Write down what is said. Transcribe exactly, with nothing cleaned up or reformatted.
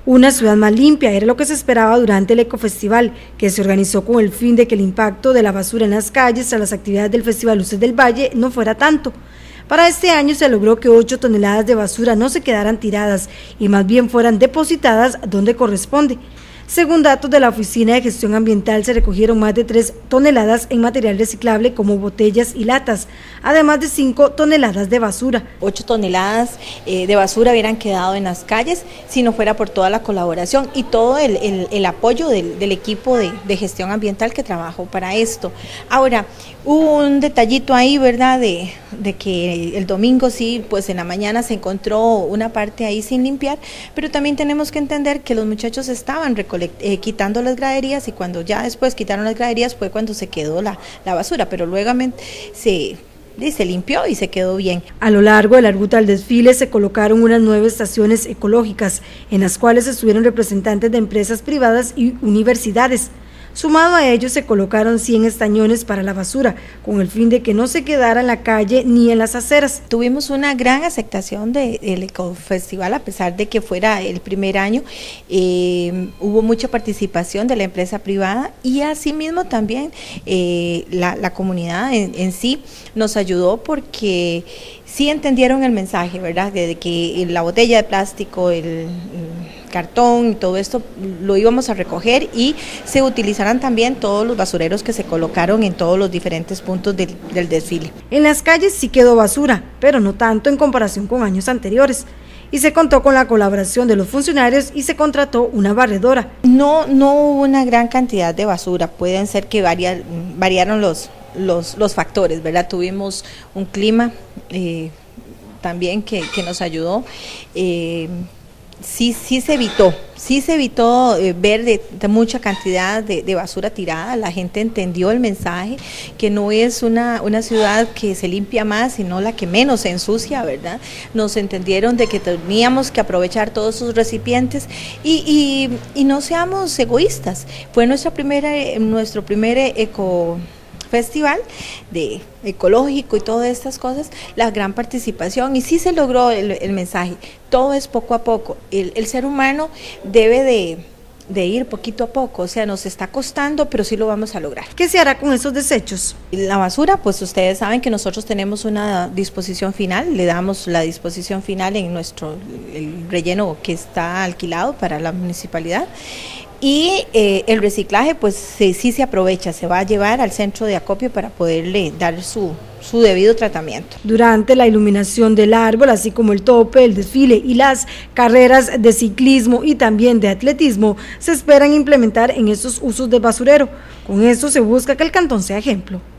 Una ciudad más limpia era lo que se esperaba durante el Ecofestival, que se organizó con el fin de que el impacto de la basura en las calles a las actividades del Festival Luces del Valle no fuera tanto. Para este año se logró que ocho toneladas de basura no se quedaran tiradas y más bien fueran depositadas donde corresponde. Según datos de la Oficina de Gestión Ambiental, se recogieron más de tres toneladas en material reciclable como botellas y latas, además de cinco toneladas de basura. ocho toneladas eh, de basura hubieran quedado en las calles si no fuera por toda la colaboración y todo el, el, el apoyo del, del equipo de, de gestión ambiental que trabajó para esto. Ahora, hubo un detallito ahí, ¿verdad?, de, de que el domingo sí, pues en la mañana se encontró una parte ahí sin limpiar, pero también tenemos que entender que los muchachos estaban recolocando Eh, quitando las graderías y cuando ya después quitaron las graderías fue cuando se quedó la, la basura, pero luego se, se limpió y se quedó bien. A lo largo de la ruta del desfile se colocaron unas nueve estaciones ecológicas, en las cuales estuvieron representantes de empresas privadas y universidades. Sumado a ello se colocaron cien estañones para la basura, con el fin de que no se quedara en la calle ni en las aceras. Tuvimos una gran aceptación del Ecofestival, a pesar de que fuera el primer año, eh, hubo mucha participación de la empresa privada y asimismo también eh, la, la comunidad en, en sí nos ayudó porque sí entendieron el mensaje, ¿verdad?, de que la botella de plástico, el, el cartón y todo esto lo íbamos a recoger y se utilizarán también todos los basureros que se colocaron en todos los diferentes puntos del, del desfile. En las calles sí quedó basura, pero no tanto en comparación con años anteriores, y se contó con la colaboración de los funcionarios y se contrató una barredora. No, no hubo una gran cantidad de basura, pueden ser que varia, variaron los, los, los factores, ¿verdad? Tuvimos un clima eh, también que, que nos ayudó. Eh, Sí, sí se evitó, sí se evitó eh, ver de, de mucha cantidad de, de basura tirada. La gente entendió el mensaje, que no es una, una ciudad que se limpia más, sino la que menos se ensucia, ¿verdad? Nos entendieron de que teníamos que aprovechar todos sus recipientes y, y, y no seamos egoístas. Fue nuestra primera, nuestro primer eco festival de ecológico y todas estas cosas, la gran participación y sí se logró el, el mensaje. Todo es poco a poco, el, el ser humano debe de, de ir poquito a poco, o sea, nos está costando, pero sí lo vamos a lograr. ¿Qué se hará con esos desechos? La basura, pues ustedes saben que nosotros tenemos una disposición final, le damos la disposición final en nuestro el relleno que está alquilado para la municipalidad. Y eh, el reciclaje pues sí, sí se aprovecha, se va a llevar al centro de acopio para poderle dar su, su debido tratamiento. Durante la iluminación del árbol, así como el tope, el desfile y las carreras de ciclismo y también de atletismo, se esperan implementar en estos usos de basurero. Con esto se busca que el cantón sea ejemplo.